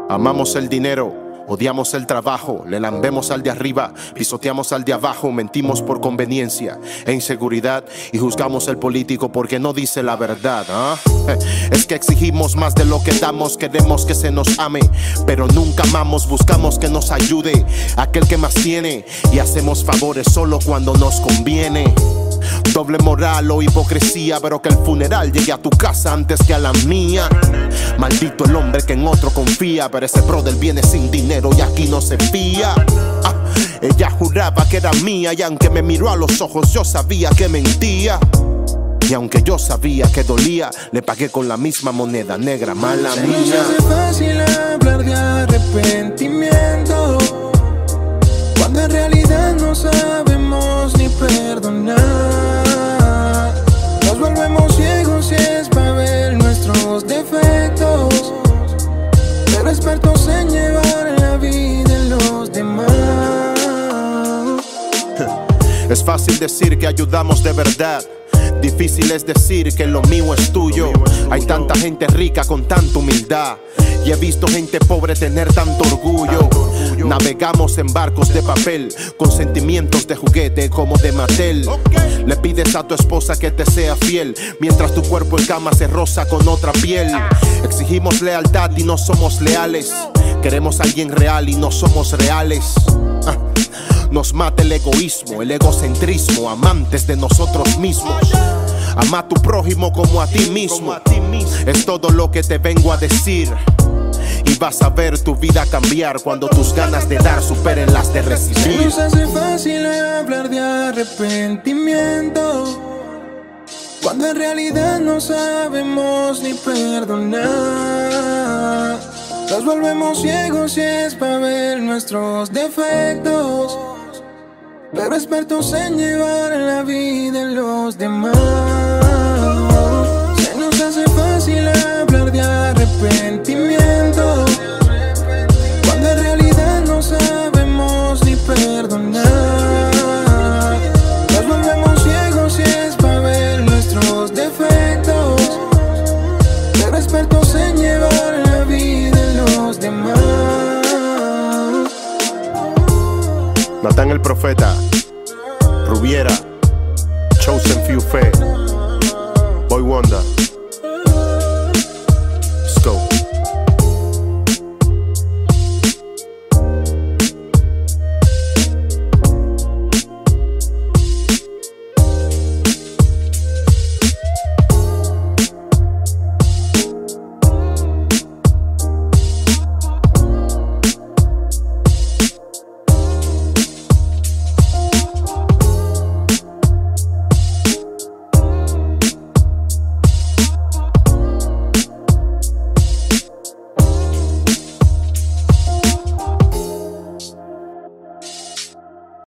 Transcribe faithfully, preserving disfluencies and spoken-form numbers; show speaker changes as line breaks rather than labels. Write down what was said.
Amamos el dinero, odiamos el trabajo, le lambemos al de arriba, pisoteamos al de abajo, mentimos por conveniencia e inseguridad y juzgamos al político porque no dice la verdad. ¿eh? Es que exigimos más de lo que damos, queremos que se nos ame, pero nunca amamos, buscamos que nos ayude aquel que más tiene y hacemos favores solo cuando nos conviene. Doble moral o hipocresía, pero que el funeral llegue a tu casa antes que a la mía. Maldito el hombre que en otro confía, pero ese brother viene sin dinero y aquí no se fía. Ah, ella juraba que era mía y aunque me miró a los ojos yo sabía que mentía. Y aunque yo sabía que dolía, le pagué con la misma moneda negra, mala
se
mía.
Nos hace fácil hablar de arrepentimiento cuando en realidad no sabemos ni perdonar. Nos volvemos ciegos y es para ver nuestros defectos, pero expertos en llevar la vida en los demás.
Es fácil decir que ayudamos de verdad, difícil es decir que lo mío es tuyo. Hay tanta gente rica con tanta humildad y he visto gente pobre tener tanto orgullo. Navegamos en barcos de papel con sentimientos de juguete como de Mattel. Le pides a tu esposa que te sea fiel mientras tu cuerpo en cama se roza con otra piel. Exigimos lealtad y no somos leales. Queremos a alguien real y no somos reales. Ah. Nos mata el egoísmo, el egocentrismo, amantes de nosotros mismos. Ama a tu prójimo como a ti mismo. Es todo lo que te vengo a decir. Y vas a ver tu vida cambiar cuando tus ganas de dar superen las de recibir.
Se nos hace fácil hablar de arrepentimiento cuando en realidad no sabemos ni perdonar. Nos volvemos ciegos y es para ver nuestros defectos, pero expertos en llevar la vida en los demás. Se nos hace fácil hablar de arrepentimiento cuando en realidad no sabemos ni perdonar. Nos volvemos ciegos y es para ver nuestros defectos, pero expertos en llevar la vida en los demás.
Natán el Profeta, Rubiera, Chosen Few Fe, Boy Wonder.